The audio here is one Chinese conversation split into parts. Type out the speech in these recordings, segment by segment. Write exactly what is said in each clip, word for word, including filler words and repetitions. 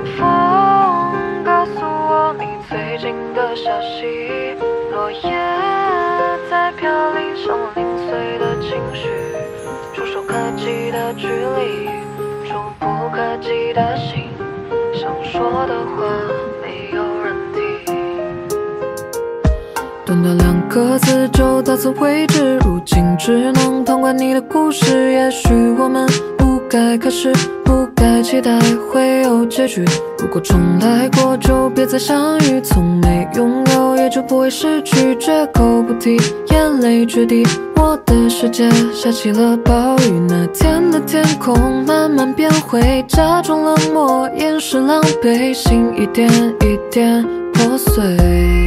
风告诉我你最近的消息，落叶在飘零，像我零碎的情绪，触手可及的距离，触不可及的心，想说的话没有人听。短短两个字就到此为止，如今只能通关你的故事。也许我们不该开始，不该期待会有结局。如果重来过就别再相遇，从没拥有也就不会失去。绝口不提，眼泪决堤，我的世界下起了暴雨。那天的天空慢慢变灰，假装冷漠，掩饰狼狈，心一点一点破碎。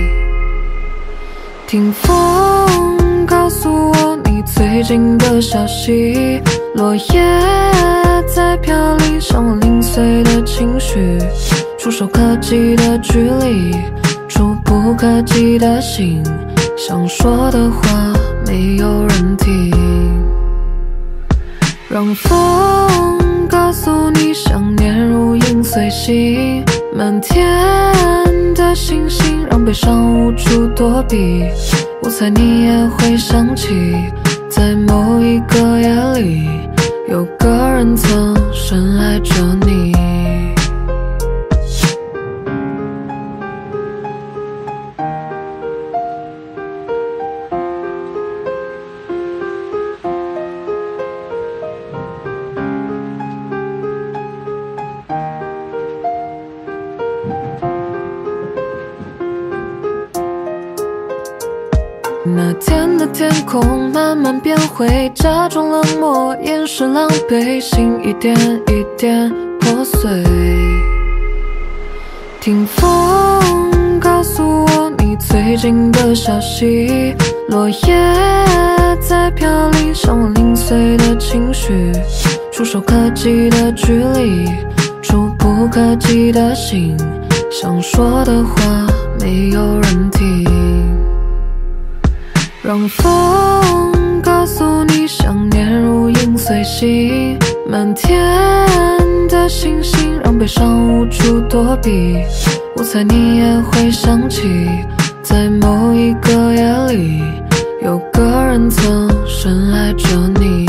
听风告诉我你最近的消息，落叶在飘零，像我零碎的情绪，触手可及的距离，触不可及的心，想说的话没有人听。让风告诉你想念如影随形，满天的星星让悲伤无处躲避。我猜你也会想起，在某一个夜里，有个人曾深爱着你。那天的天空慢慢变灰，假装冷漠，掩饰狼狈，心一点一点破碎。听风告诉我你最近的消息，落叶在飘零，像我零碎的情绪，触手可及的距离，触不可及的心，想说的话没有人听。让风告诉你想念如影随形，满天的星星让悲伤无处躲避。我猜你也会想起，在某一个夜里，有个人曾深爱着你。